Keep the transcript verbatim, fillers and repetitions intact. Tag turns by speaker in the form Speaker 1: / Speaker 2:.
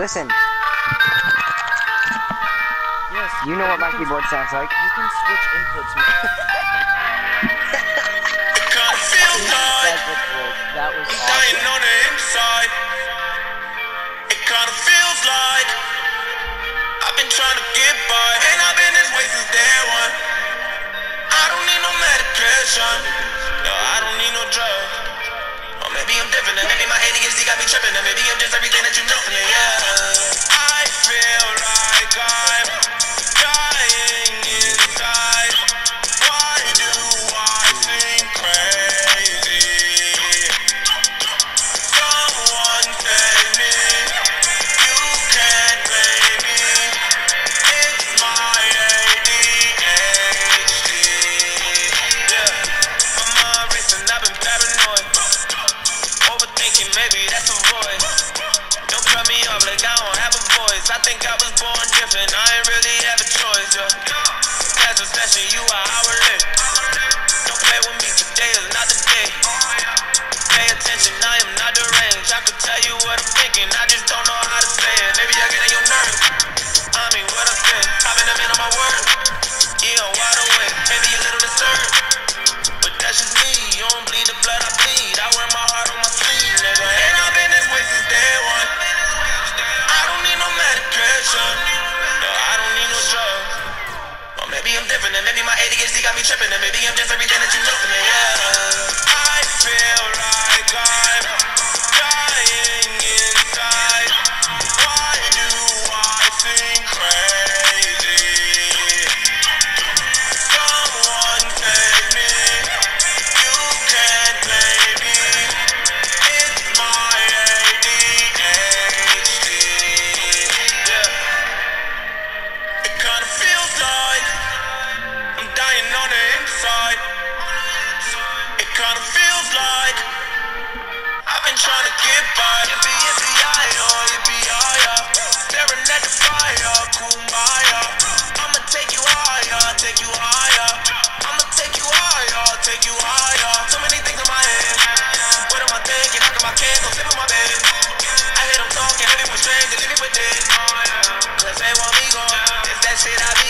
Speaker 1: listen.
Speaker 2: Yes.
Speaker 1: You know what my keyboard sounds like.
Speaker 2: You can switch inputs.
Speaker 3: That's
Speaker 2: what's great. That was awesome.
Speaker 3: Dying on the inside. It kinda feels like I've been trying to get by, and I've been this way since day one. I don't need no medication. No, I don't need no drug. Or maybe I'm different, and maybe my A D H D got me tripping, and maybe I'm just everything that you know from me. Yeah. I feel like I'm dying inside. Why do I think crazy? Someone tell me you can't blame me. It's my A D H D. Yeah, my mind racing, I've been paranoid. Overthinking, maybe that's a voice. Don't cut me off like I don't have a voice. I think I was born different, I ain't really have a choice. Yeah. That's a session, you are our live. Don't play with me, today is not the day. Pay attention, I am not deranged. I could tell you what I'm thinking, I just don't know how to say it. Maybe I get on your nerves. I mean, what I'm saying, I've been a man on my word. Yeah, I'm wide awake, maybe a little disturbed. But that's just me, you don't bleed the blood I bleed. I wear my heart on my sleeve, nigga. And I've been this way since day one. I don't need no medication. No, I don't need no drugs. Or maybe I'm different, and maybe my A D H D got me tripping, and maybe I'm just everything that you know from me, yeah. I feel like I'm dying inside. Why do I think crazy? Someone take me. You can't blame me. It's my A D H D. Yeah. It kinda feels like I'm dying on the inside. It kinda feels like I've been trying to get by. Yippee, yippee, yi-yo, yippee, yi-yo. Staring at the fire, kumbaya. I'ma take you higher, take you higher. I'ma take you higher, take you higher. So many things in my head. What am I thinking? How come I can't go sleep in my bed? I hear them talking, everyone's strange, they leave me with this. Cause they want me gone. It's that shit I